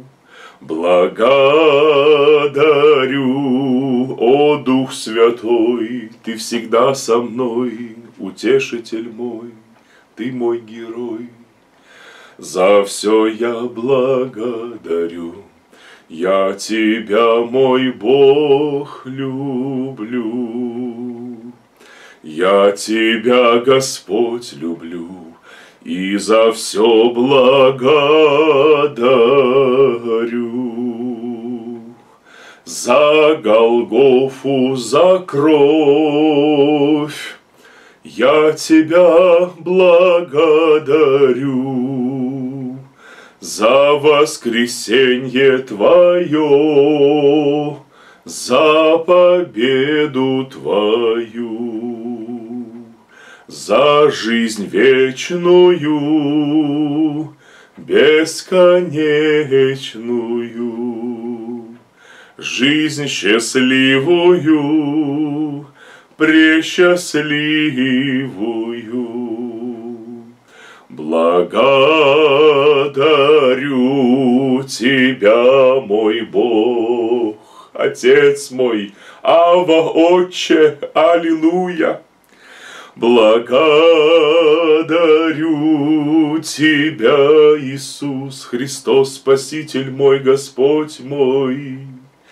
Благодарю, о Дух Святой, Ты всегда со мной, Утешитель мой, Ты мой герой. За все я благодарю, я Тебя, мой Бог, люблю. Я Тебя, Господь, люблю. И за все благодарю. За Голгофу, за кровь я Тебя благодарю. За воскресенье Твое, за победу Твою, за жизнь вечную, бесконечную, жизнь счастливую, пресчастливую. Благодарю Тебя, мой Бог, Отец мой, Авва, Отче, аллилуйя. Благодарю Тебя, Иисус Христос, Спаситель мой, Господь мой.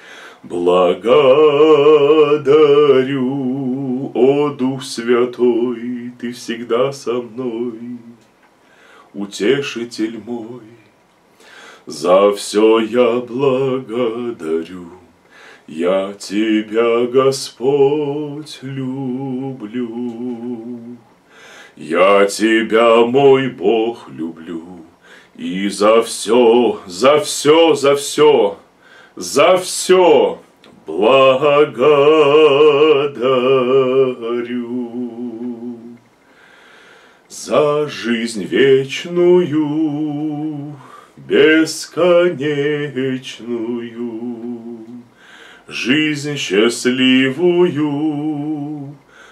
Благодарю, о Дух Святой, Ты всегда со мной, Утешитель мой. За все я благодарю, я Тебя, Господь, люблю. Я Тебя, мой Бог, люблю. И за все, за все, за все, за все благодарю. За жизнь вечную, бесконечную, жизнь счастливую,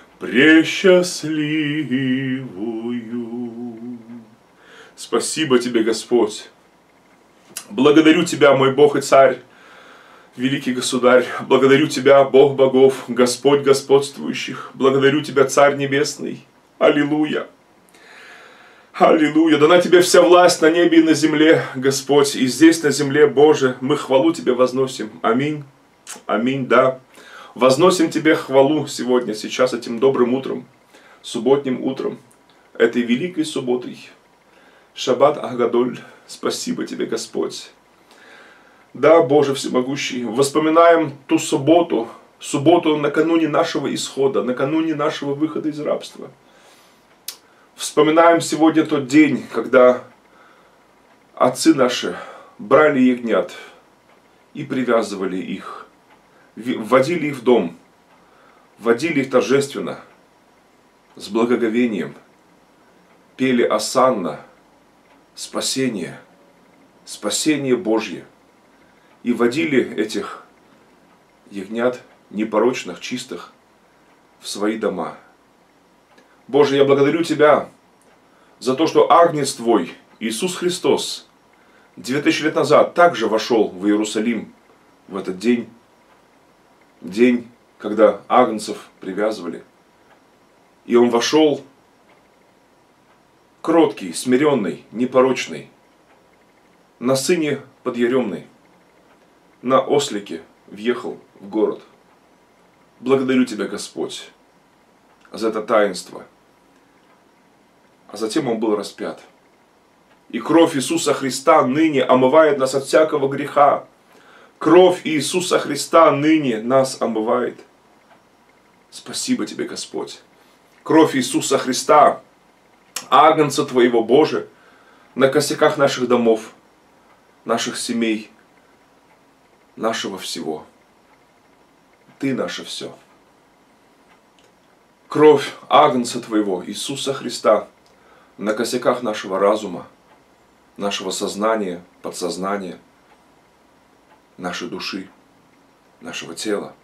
пресчастливую. Спасибо Тебе, Господь. Благодарю Тебя, мой Бог и Царь, великий Государь. Благодарю Тебя, Бог богов, Господь господствующих. Благодарю Тебя, Царь Небесный. Аллилуйя. Аллилуйя. Дана Тебе вся власть на небе и на земле, Господь. И здесь на земле, Боже, мы хвалу Тебе возносим. Аминь. Аминь, да. Возносим Тебе хвалу сегодня, сейчас, этим добрым утром, субботним утром, этой великой субботой. Шаббат Ах-Гадоль. Спасибо Тебе, Господь. Да, Боже всемогущий, вспоминаем ту субботу, субботу накануне нашего исхода, накануне нашего выхода из рабства. Вспоминаем сегодня тот день, когда отцы наши брали ягнят и привязывали их, вводили их в дом, вводили их торжественно, с благоговением, пели осанна, спасение, спасение Божье. И водили этих ягнят непорочных, чистых в свои дома. Боже, я благодарю Тебя за то, что Агнец Твой, Иисус Христос, две тысячи лет назад также вошел в Иерусалим в этот день, день, когда агнцев привязывали. И Он вошел кроткий, смиренный, непорочный, на сыне подъеремный, на ослике въехал в город. Благодарю Тебя, Господь, за это таинство. А затем Он был распят. И кровь Иисуса Христа ныне омывает нас от всякого греха. Кровь Иисуса Христа ныне нас омывает. Спасибо Тебе, Господь. Кровь Иисуса Христа, Агнца Твоего, Боже, на косяках наших домов, наших семей, нашего всего. Ты наше все. Кровь Агнца Твоего, Иисуса Христа, на косяках нашего разума, нашего сознания, подсознания, нашей души, нашего тела.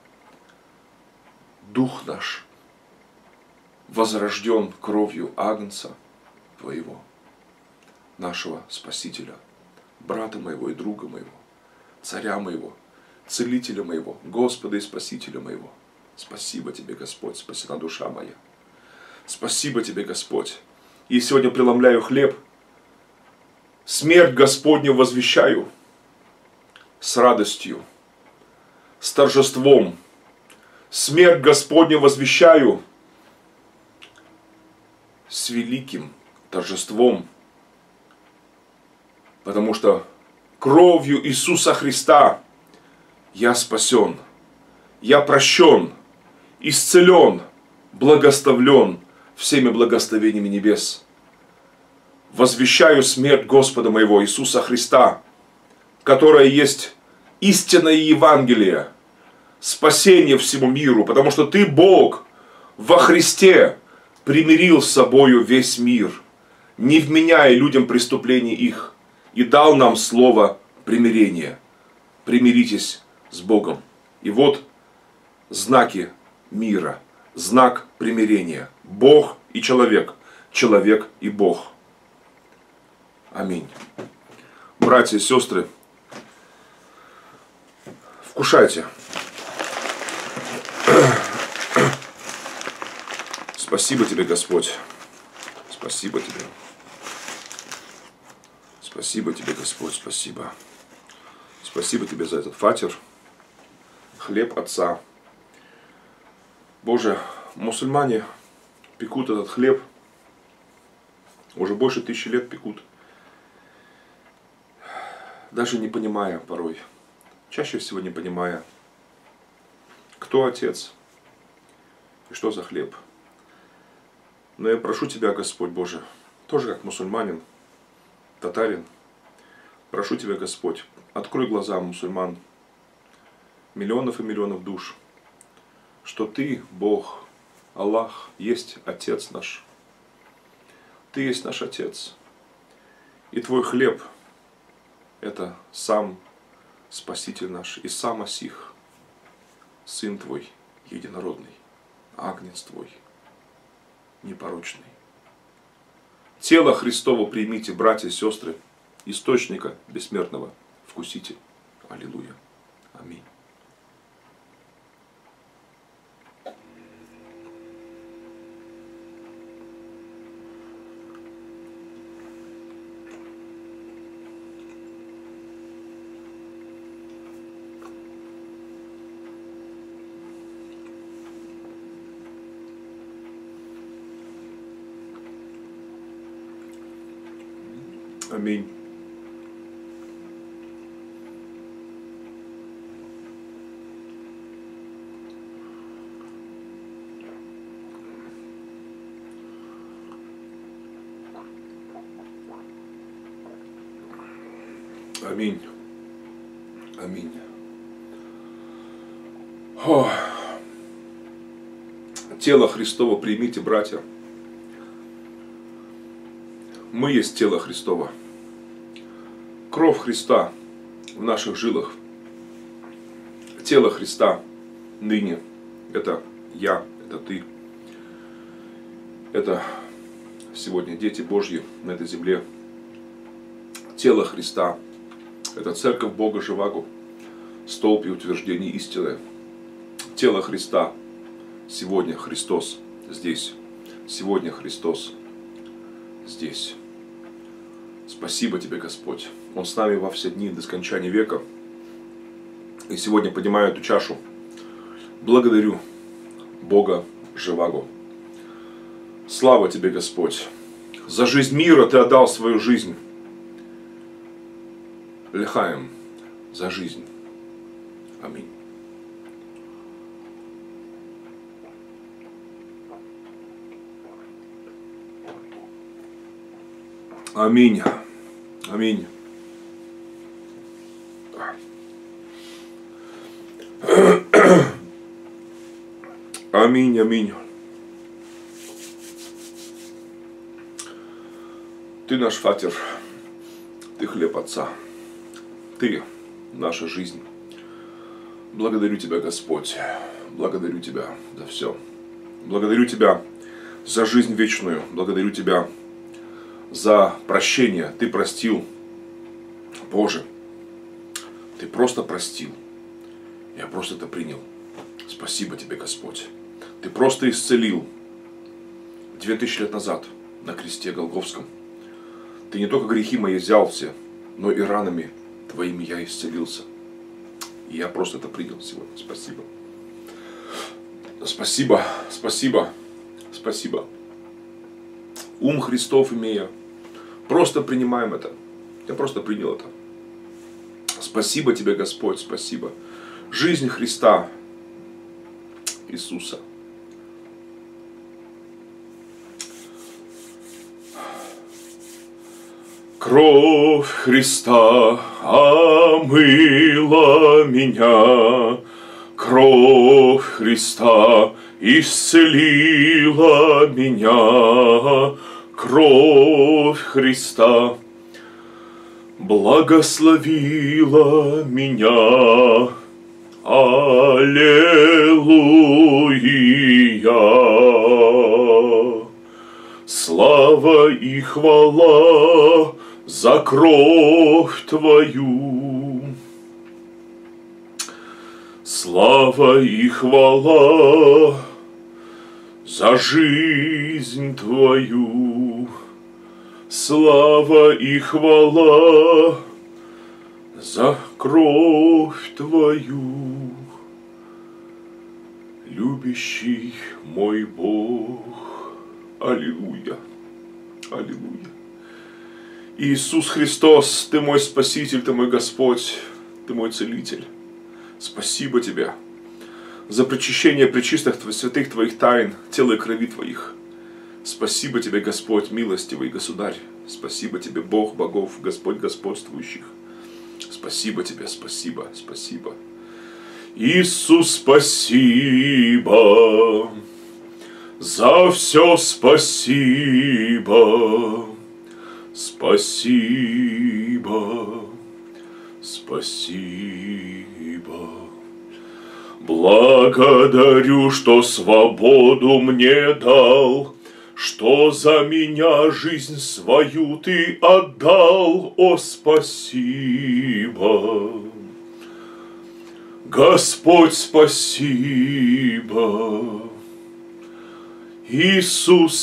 Дух наш возрожден кровью Агнца Твоего, нашего Спасителя, брата моего и друга моего, царя моего, целителя моего, Господа и Спасителя моего. Спасибо Тебе, Господь, спасена душа моя. Спасибо Тебе, Господь. И сегодня преломляю хлеб, смерть Господню возвещаю с радостью, с торжеством. Смерть Господню возвещаю с великим торжеством, потому что кровью Иисуса Христа я спасен, я прощен, исцелен, благословлен всеми благословениями небес. Возвещаю смерть Господа моего Иисуса Христа, которая есть истинное Евангелие, спасение всему миру, потому что Ты, Бог, во Христе примирил с собою весь мир, не вменяя людям преступлений их, и дал нам слово примирения. Примиритесь с Богом. И вот знаки мира, знак примирения. Бог и человек, человек и Бог. Аминь. Братья и сестры, вкушайте. Спасибо Тебе, Господь. Спасибо Тебе. Спасибо Тебе, Господь, спасибо. Спасибо Тебе за этот фатер, хлеб Отца. Боже, мусульмане пекут этот хлеб, уже больше тысячи лет пекут, даже не понимая порой, чаще всего не понимая, кто Отец и что за хлеб. Но я прошу Тебя, Господь Боже, тоже как мусульманин, татарин, прошу Тебя, Господь, открой глаза мусульман, миллионов и миллионов душ, что Ты, Бог, Аллах, есть Отец наш. Ты есть наш Отец. И Твой хлеб – это сам Спаситель наш и сам Масих, Сын Твой единородный, Агнец Твой непорочный. Тело Христово примите, братья и сестры, источника бессмертного вкусите. Аллилуйя. Аминь. Аминь. Аминь. Аминь. О. Тело Христово примите, братья. Мы есть тело Христово. Кровь Христа в наших жилах. Тело Христа ныне. Это я, это ты. Это сегодня дети Божьи на этой земле. Тело Христа. Это церковь Бога Живаго. Столб и утверждение истины. Тело Христа. Сегодня Христос здесь. Сегодня Христос здесь. Спасибо Тебе, Господь. Он с нами во все дни до скончания века. И сегодня поднимаю эту чашу. Благодарю Бога Живаго. Слава Тебе, Господь. За жизнь мира Ты отдал свою жизнь. Лехаем за жизнь. Аминь. Аминь. Аминь. Аминь, аминь. Ты наш Фатер, Ты хлеб Отца, Ты наша жизнь, Благодарю Тебя, Господь. Благодарю Тебя за все. Благодарю Тебя за жизнь вечную. Благодарю Тебя за прощение. Ты простил. Боже, Ты просто простил. Я просто это принял. Спасибо Тебе, Господь. Ты просто исцелил две тысячи лет назад на кресте Голгофском. Ты не только грехи мои взял все, но и ранами Твоими я исцелился. И я просто это принял сегодня. Спасибо. Спасибо, спасибо, спасибо. Ум Христов имея. Просто принимаем это. Я просто принял это. Спасибо Тебе, Господь, спасибо. Жизнь Христа Иисуса. Кровь Христа омыла меня, кровь Христа исцелила меня, кровь Христа благословила меня. Аллилуйя! Слава и хвала за кровь Твою. Слава и хвала за жизнь Твою. Слава и хвала за кровь Твою. Любящий мой Бог. Аллилуйя. Аллилуйя. Иисус Христос, Ты мой Спаситель, Ты мой Господь, Ты мой Целитель. Спасибо Тебе за причащение пречистых святых Твоих тайн, тела и крови Твоих. Спасибо Тебе, Господь, милостивый Государь. Спасибо Тебе, Бог богов, Господь господствующих. Спасибо Тебе, спасибо, спасибо. Иисус, спасибо. За все спасибо. Спасибо, спасибо. Благодарю, что свободу мне дал, что за меня жизнь свою Ты отдал. О, спасибо. Господь, спасибо. Иисус,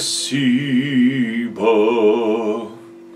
спасибо.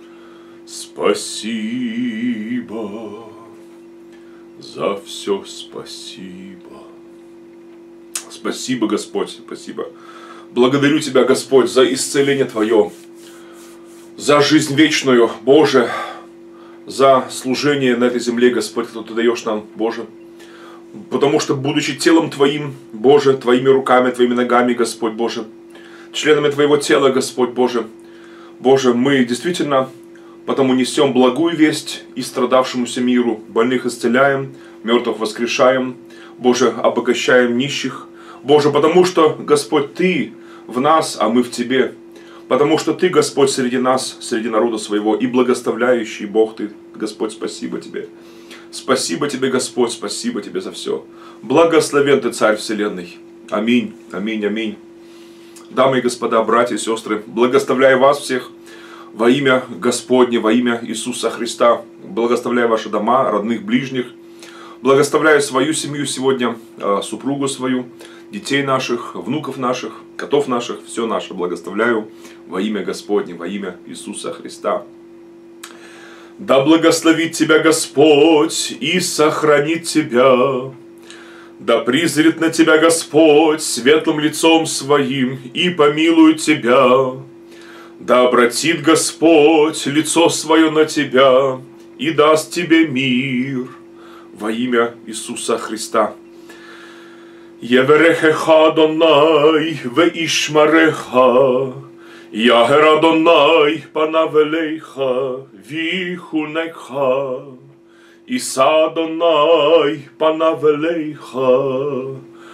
Спасибо. За все спасибо. Спасибо, Господь, спасибо. Благодарю Тебя, Господь, за исцеление Твое, за жизнь вечную, Боже, за служение на этой земле, Господь, что Ты даешь нам, Боже. Потому что, будучи телом Твоим, Боже, Твоими руками, Твоими ногами, Господь Боже, членами Твоего тела, Господь Боже, Боже, мы действительно потому несем благую весть и страдавшемуся миру, больных исцеляем, мертвых воскрешаем, Боже, обогащаем нищих, Боже, потому что, Господь, Ты в нас, а мы в Тебе, потому что Ты, Господь, среди нас, среди народа своего, и благословляющий Бог Ты, Господь, спасибо Тебе. Спасибо Тебе, Господь, спасибо Тебе за все. Благословен Ты, Царь Вселенной. Аминь, аминь, аминь. Дамы и господа, братья и сестры, благословляю вас всех во имя Господне, во имя Иисуса Христа. Благословляю ваши дома, родных, ближних. Благословляю свою семью сегодня, супругу свою, детей наших, внуков наших, котов наших, все наше благословляю во имя Господне, во имя Иисуса Христа. Да благословит тебя Господь и сохранит тебя. Да призрит на тебя Господь светлым лицом своим и помилует тебя. Да обратит Господь лицо свое на тебя и даст тебе мир во имя Иисуса Христа. Еверехеха Адонай веишмареха. Ягер Адонай панав элейха вихунекха. Иса Адонай панав элейха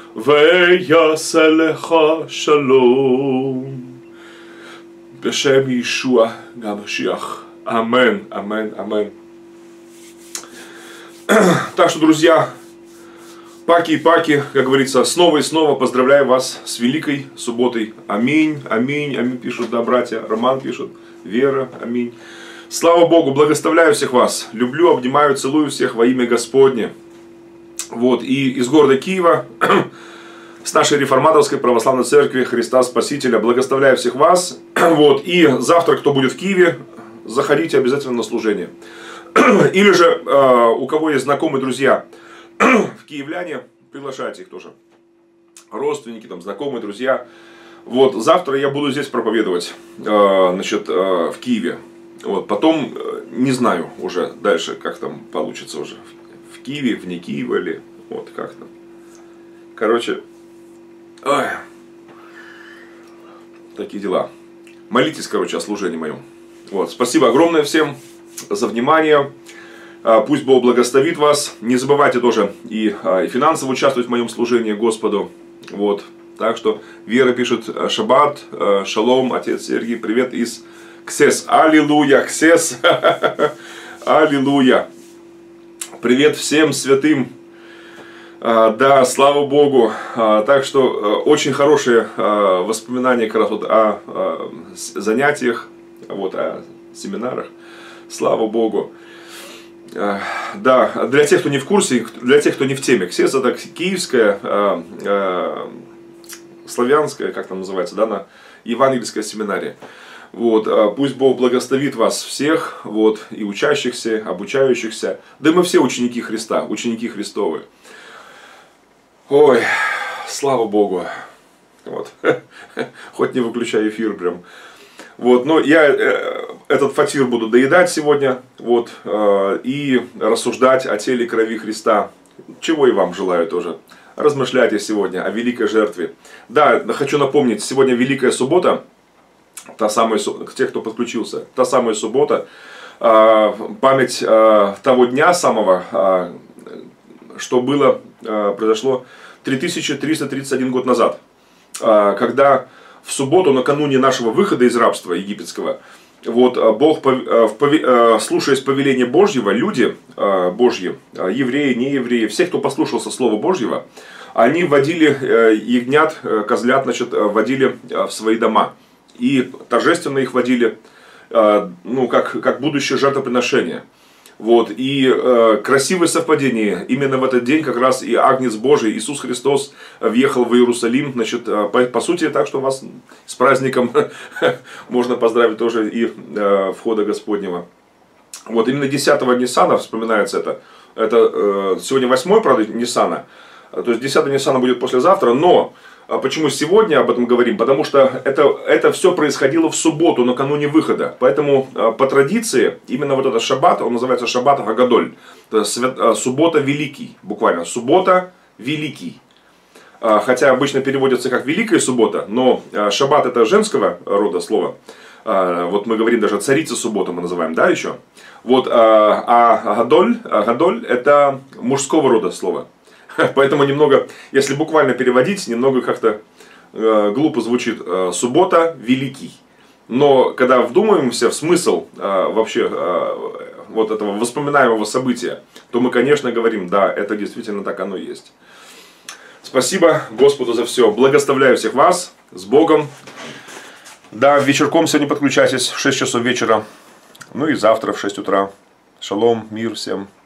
веяселеха шалом. Бешем Иешуа Гамашиах. Амен, амен, амен. Так что, друзья, Паки и паки, как говорится, снова и снова поздравляю вас с великой субботой. Аминь, аминь, аминь, пишут, да, братья. Роман пишет, Вера, аминь. Слава Богу, благословляю всех вас. Люблю, обнимаю, целую всех во имя Господне. Вот, и из города Киева, с нашей реформаторской православной церкви Христа Спасителя, благословляю всех вас. Вот, и завтра, кто будет в Киеве, заходите обязательно на служение. Или же, э, у кого есть знакомые друзья, в киевляне, приглашайте их тоже. Родственники, там, знакомые, друзья. Вот, завтра я буду здесь проповедовать, э, значит, э, в Киеве. Вот, потом, э, не знаю уже дальше, как там получится уже. В Киеве, вне Киева или, вот, как там. Короче, ой, такие дела. Молитесь, короче, о служении моем. Вот, спасибо огромное всем за внимание. Пусть Бог благословит вас. Не забывайте тоже и, и финансово участвовать в моем служении Господу. Вот. Так что Вера пишет: шаббат, шалом, отец Сергей, привет из Ксес. Аллилуйя, Ксес. Аллилуйя. Привет всем святым. Да, слава Богу. Так что очень хорошие воспоминания как раз вот о занятиях, вот, о семинарах. Слава Богу. Да, для тех, кто не в курсе, для тех, кто не в теме, Ксес это киевская, э, э, славянская, как там называется, да, на евангельская семинария. Вот, пусть Бог благословит вас всех, вот, и учащихся, обучающихся. Да мы все ученики Христа, ученики Христовы. Ой, слава Богу. Вот. Хоть не выключай эфир прям. Вот, но я э, этот фатир буду доедать сегодня, вот, э, и рассуждать о теле и крови Христа, чего и вам желаю тоже. Размышляйте сегодня о великой жертве. Да, хочу напомнить, сегодня Великая Суббота, та самая, те, кто подключился, та самая суббота, э, память э, того дня самого, э, что было, э, произошло три тысячи триста тридцать один год назад, э, когда... В субботу, накануне нашего выхода из рабства египетского, вот, Бог, слушаясь повеления Божьего, люди Божьи, евреи, неевреи, все, кто послушался Слова Божьего, они вводили ягнят, козлят, значит, вводили в свои дома. И торжественно их водили, ну, как, как будущее жертвоприношение. Вот, и э, красивое совпадение, именно в этот день как раз и Агнец Божий, Иисус Христос, въехал в Иерусалим, значит, по, по сути, так что вас с праздником можно поздравить тоже и э, входа Господнего. Вот, именно десятого Ниссана вспоминается это, это э, сегодня восьмой, правда, Ниссана, то есть десятого Ниссана будет послезавтра, но... Почему сегодня об этом говорим? Потому что это, это все происходило в субботу, накануне выхода. Поэтому по традиции, именно вот этот шаббат, он называется шаббат Агадоль. Суббота великий, буквально. Суббота великий. Хотя обычно переводится как великая суббота, но шаббат это женского рода слово. Вот мы говорим даже царица суббота мы называем, да, еще. Вот, а Агадоль, Агадоль это мужского рода слово. Поэтому немного, если буквально переводить, немного как-то э, глупо звучит э, «суббота великий». Но когда вдумаемся в смысл э, вообще э, вот этого воспоминаемого события, то мы, конечно, говорим, да, это действительно так оно и есть. Спасибо Господу за все. Благословляю всех вас. С Богом. Да, вечерком сегодня подключайтесь в шесть часов вечера. Ну и завтра в шесть утра. Шалом, мир всем.